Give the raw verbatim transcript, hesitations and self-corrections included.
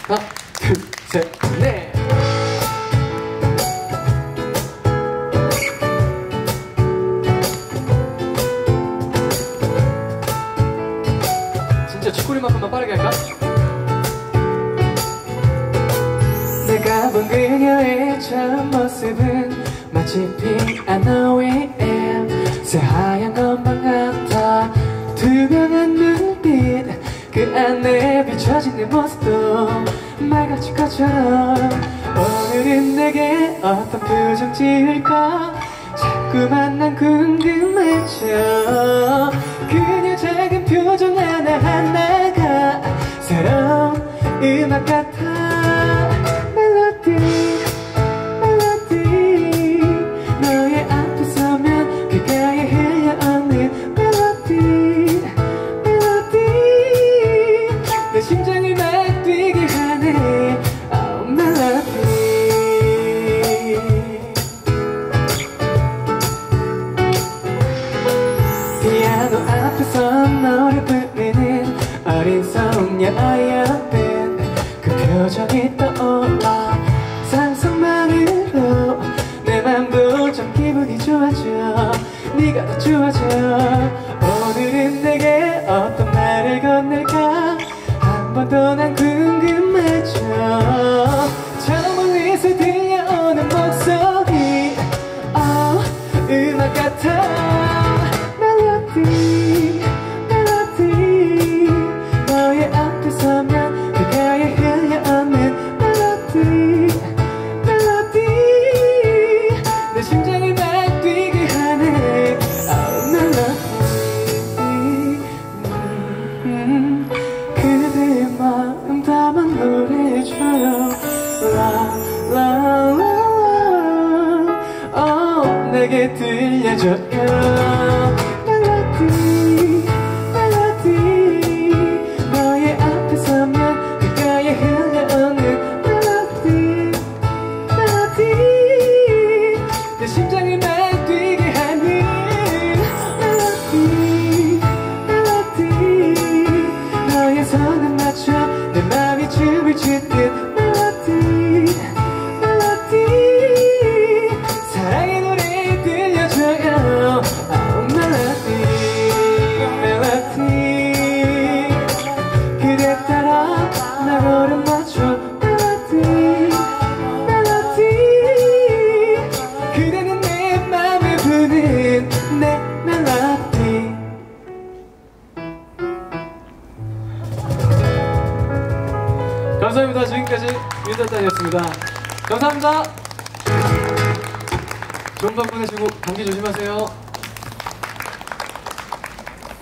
하나, 둘, 셋, 넷. 진짜 쥐꼬리만큼만 빠르게 할까? 내가 본 그녀의 처음 모습은 마치 피아노 위에 새하얀 건반 같아. 투명한 눈빛 그 안에 비춰진 내 모습도 말같이 것처럼. 오늘은 내게 어떤 표정 지을까 자꾸만 난 궁금해져. 그녀 작은 표정 하나하나가 새로운 음악 같아. 멜로디 멜로디 너의 앞에 서면 귓가에 흘러오는 멜로디 멜로디 내 심장을 막 뛰게 하네. Oh 멜로디. 피아노 앞에서 너를 부르는 어린 소녀였던 그 표정이 떠올라. 상상만으로 내 맘도 좀 기분이 좋아져. 네가 더 좋아져. 오늘은 내게 어떤 말을 건넬까 한 번 더 난 궁금해져. 저 멀리서 들려오는 목소리 oh, 음악 같아. 멜로디 멜로디 너의 앞에 서면 귓가에 흘러오는 멜로디 멜로디 내 심장을 막 뛰게 하네. Oh 멜로디 음, 그대의 마음 담아 노래해줘요. 라라라 oh, 내게 들려줘요. 멜로디 멜로디 너의 앞에 서면 귓가에 흘러오는 멜로디 멜로디 내 심장을 막 뛰게 하는 멜로디 멜로디 너의 손을 맞춰 내 맘이 춤을 추는 멜로디 멜로디 사랑의 노래 들려줘요. Oh 멜로디 멜로디 그대 따라 나 걸음 맞춰 멜로디 멜로디 그대는 내 맘을 부는 내 멜로디. 감사합니다. 지금까지 윤달단이었습니다. 감사합니다. 좋은 밤 보내시고 감기 조심하세요.